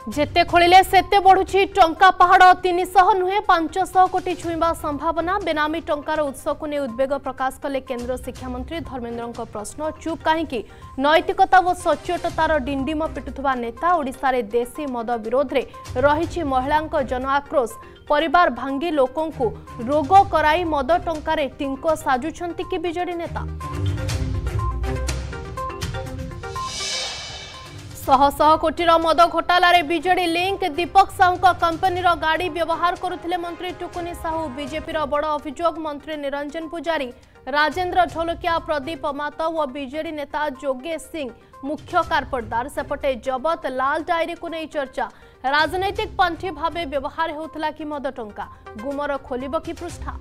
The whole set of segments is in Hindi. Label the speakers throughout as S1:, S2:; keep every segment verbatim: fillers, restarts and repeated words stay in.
S1: जेते खोलिले सेते बढ़ुची टंका पहाड़ तीन सौ नुहे पांच सौ कोटी छुईबा संभावना। बेनामी टंकार उत्स को नहीं उद्वेग प्रकाश कले केंद्र शिक्षा मंत्री धर्मेंद्र प्रश्न चुप कहीं नैतिकता और सचोटतार डिंडिम पिटुवा नेता ओडिशा रे देशी मद विरोध रे रही महिला जन आक्रोश। परिवार भांगी लोकों को रोग कराई मद टंकार टिंको साजुछंती कि बीजेडी नेता। शह शह कोटीर मद घोटाला रे बीजेडी लिंक। दीपक साहू कंपनी गाड़ी व्यवहार करुथिले मंत्री टुकुनी साहू। बीजेपी बड़ अभियोग मंत्री निरंजन पुजारी, राजेंद्र ढोलकिया, प्रदीप अमात और बीजेडी नेता जोगेश सिंह मुख्य कारपटदार। सेपटे जबत लाल डायरी को नहीं चर्चा। राजनैतिक पंथी भावे व्यवहार होउथला कि मद टंका गुमर खोलिब कि पृष्ठा।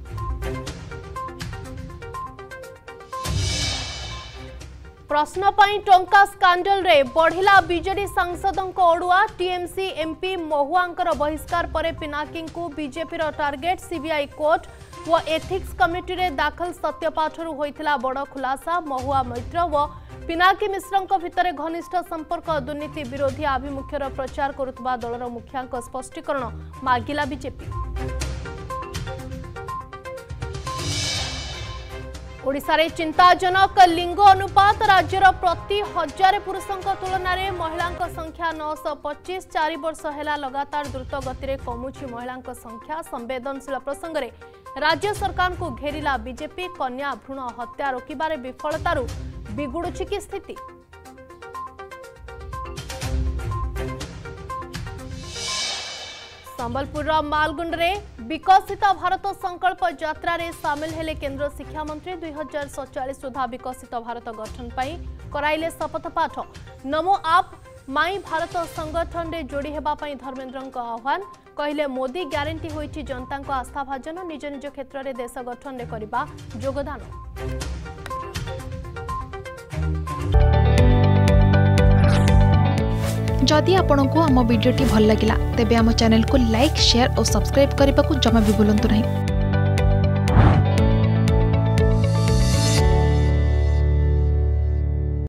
S1: प्रश्न पाई टंका स्कांडल रे बढ़िला बीजेडी सांसदों ओडुआ। टीएमसी एमपी महुआंकर बहिष्कार परे पिनाकी को बीजेपी टार्गेट। सीबीआई कोर्ट व एथिक्स कमिटी रे दाखल सत्यपाठरू होइथिला बड़ खुलासा। महुआ मैत्र व पिनाकी मिश्रଙ୍କ भितर घनिष्ठ संपर्क। दुर्नीति विरोधी आभिमुख्यर प्रचार करुवा दलर मुखियांक स्पष्टीकरण मागिला बीजेपी। ओडिशा रे चिंताजनक लिंग अनुपात। राज्यर प्रति हजार पुरुषों तुलन में महिला संख्या नौ सौ पच्चीस। चार वर्ष है लगातार द्रुत गति में कमुची महिला संख्या। संवेदनशील प्रसंग में राज्य सरकार को घेरिला बीजेपी। कन्या भ्रूण हत्या रोकबार विफलतारू बिगुड़ुची की स्थिति। संबलपुर मालगुंड रे विकसित भारत संकल्प यात्रा रे सामिल हेले केंद्र शिक्षा मंत्री। दुई हजार सैंतालीस सुधा विकसित भारत गठन पाई कराइले शपथ पाठ। नमो आप माई भारत संगठन रे जोड़ी हेबा पाई धर्मेंद्र आह्वान। कहले मोदी ग्यारंटी होईची जनता को आस्था भाजन। निज निज क्षेत्र में देश गठन रे करिबा योगदान।
S2: जदि आपंक आम भिडी भल लगा तेब आम चैनल को लाइक शेयर और सब्सक्राइब करने को जमा भी भूलु नहीं।